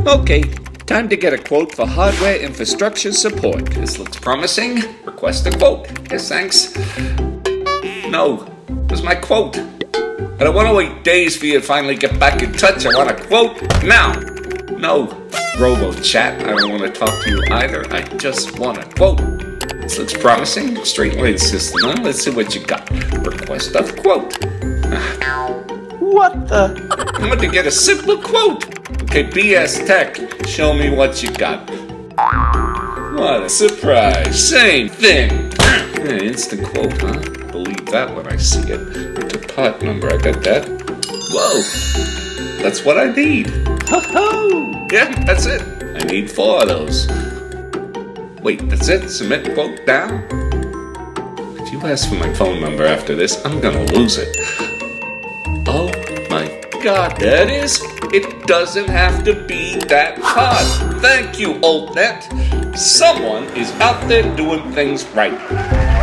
Okay, time to get a quote for hardware infrastructure support. This looks promising. Request a quote. Yes, thanks. No, where's my quote? I don't want to wait days for you to finally get back in touch. I want a quote now. No, robo-chat, I don't want to talk to you either. I just want a quote. This looks promising. Straight line system, huh? Let's see what you got. Request a quote. What the? I want to get a simple quote. Okay, BS Tech, show me what you got. What a surprise. Same thing. Instant quote, huh? Believe that when I see it. Enter part number, I got that. Whoa, that's what I need. Ho-ho! Yeah, that's it. I need 4 of those. Wait, that's it? Submit quote now? If you ask for my phone number after this, I'm gonna lose it. Oh my God, that is? It doesn't have to be that hard. Thank you, Altnet. Someone is out there doing things right.